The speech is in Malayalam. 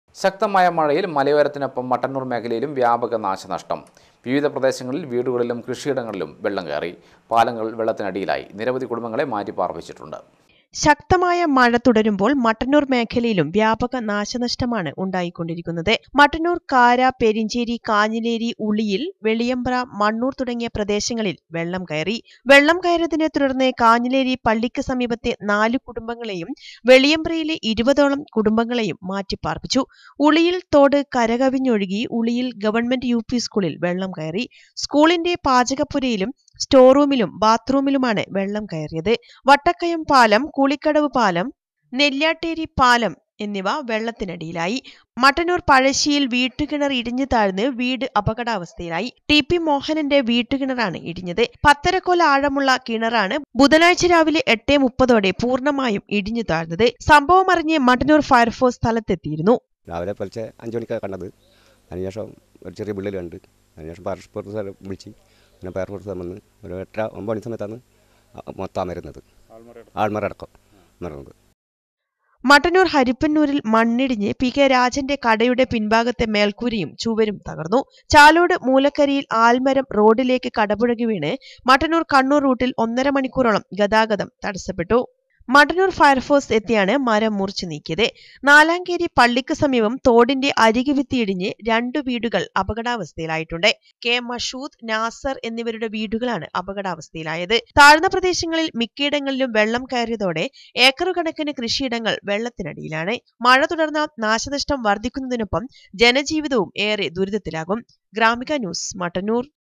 ശക്തമായ മഴയിൽ മലയോരത്തിനൊപ്പം മട്ടന്നൂർ മേഖലയിലും വ്യാപക നാശനഷ്ടം. വിവിധ പ്രദേശങ്ങളിൽ വീടുകളിലും കൃഷിയിടങ്ങളിലും വെള്ളം കയറി. പാലങ്ങൾ വെള്ളത്തിനടിയിലായി. നിരവധി കുടുംബങ്ങളെ മാറ്റിപ്പാർപ്പിച്ചിട്ടുണ്ട്. ശക്തമായ മഴ തുടരുമ്പോൾ മട്ടന്നൂർ മേഖലയിലും വ്യാപക നാശനഷ്ടമാണ് ഉണ്ടായിക്കൊണ്ടിരിക്കുന്നത്. മട്ടന്നൂർ, കാര, പെരിഞ്ചേരി, കാഞ്ഞിലേരി, ഉളിയിൽ, വെളിയമ്പ്ര, മണ്ണൂർ തുടങ്ങിയ പ്രദേശങ്ങളിൽ വെള്ളം കയറി. വെള്ളം കയറിയതിനെ തുടർന്ന് കാഞ്ഞിലേരി പള്ളിക്ക് സമീപത്തെ 4 കുടുംബങ്ങളെയും വെളിയമ്പ്രയിലെ 20ഓളം കുടുംബങ്ങളെയും മാറ്റിപ്പാർപ്പിച്ചു. ഉളിയിൽ തോട് കരകവിഞ്ഞൊഴുകി. ഉളിയിൽ ഗവൺമെന്റ് UP സ്കൂളിൽ വെള്ളം കയറി. സ്കൂളിന്റെ പാചകപ്പുരയിലും സ്റ്റോർ റൂമിലും ബാത്റൂമിലുമാണ് വെള്ളം കയറിയത്. വട്ടക്കയം പാലം, കൂളിക്കടവ് പാലം, നെല്യാട്ടേരി പാലം എന്നിവ വെള്ളത്തിനടിയിലായി. മട്ടന്നൂർ പഴശ്ശിയിൽ വീട്ടുകിണർ ഇടിഞ്ഞു താഴ്ന്ന് വീട് അപകടാവസ്ഥയിലായി. TP മോഹനന്റെ വീട്ടുകിണറാണ് ഇടിഞ്ഞത്. 1.5 കോൽ ആഴമുള്ള കിണറാണ് ബുധനാഴ്ച രാവിലെ 8:30 പൂർണ്ണമായും ഇടിഞ്ഞു താഴ്ന്നത്. സംഭവം അറിഞ്ഞ് മട്ടന്നൂർ ഫയർഫോഴ്സ് സ്ഥലത്തെത്തിയിരുന്നു. രാവിലെ പുലർച്ചെ 5 മണിക്കാണ് കണ്ടത്. അതിനുശേഷം ഒരു ചെറിയ വിള്ളൽ കണ്ട്. അതിനുശേഷം ഫയർഫോഴ്സ് വിളിച്ച് പിന്നെ ഫയർഫോഴ്സ് വന്ന് ഒരു 8-9 മണി സമയത്താണ് മൊത്തം മരുന്നത്, ആൾമറടക്കം മറന്നത്. മട്ടന്നൂർ ഹരിപ്പന്നൂരിൽ മണ്ണിടിഞ്ഞ് PK രാജന്റെ കടയുടെ പിൻഭാഗത്തെ മേൽക്കൂരയും ചുവരും തകർന്നു. ചാലോട് മൂലക്കരിയിൽ ആൽമരം റോഡിലേക്ക് കടപുഴകി വീണ് മട്ടന്നൂർ കണ്ണൂർ റൂട്ടിൽ 1.5 മണിക്കൂറോളം ഗതാഗതം തടസ്സപ്പെട്ടു. മട്ടന്നൂർ ഫയർഫോഴ്സ് എത്തിയാണ് മരം മുറിച്ചു നീക്കിയത്. നാലാങ്കേരി പള്ളിക്ക് സമീപം തോടിന്റെ അരികുവിത്തിയിടിഞ്ഞ് 2 വീടുകൾ അപകടാവസ്ഥയിലായിട്ടുണ്ട്. K മഷൂദ്, നാസർ എന്നിവരുടെ വീടുകളാണ് അപകടാവസ്ഥയിലായത്. താഴ്ന്ന പ്രദേശങ്ങളിൽ മിക്കയിടങ്ങളിലും വെള്ളം കയറിയതോടെ ഏക്കറുകണക്കിന് കൃഷിയിടങ്ങൾ വെള്ളത്തിനടിയിലാണ്. മഴ തുടർന്നാൽ നാശനഷ്ടം വർദ്ധിക്കുന്നതിനൊപ്പം ജനജീവിതവും ഏറെ ദുരിതത്തിലാകും. ഗ്രാമിക ന്യൂസ്, മട്ടന്നൂർ.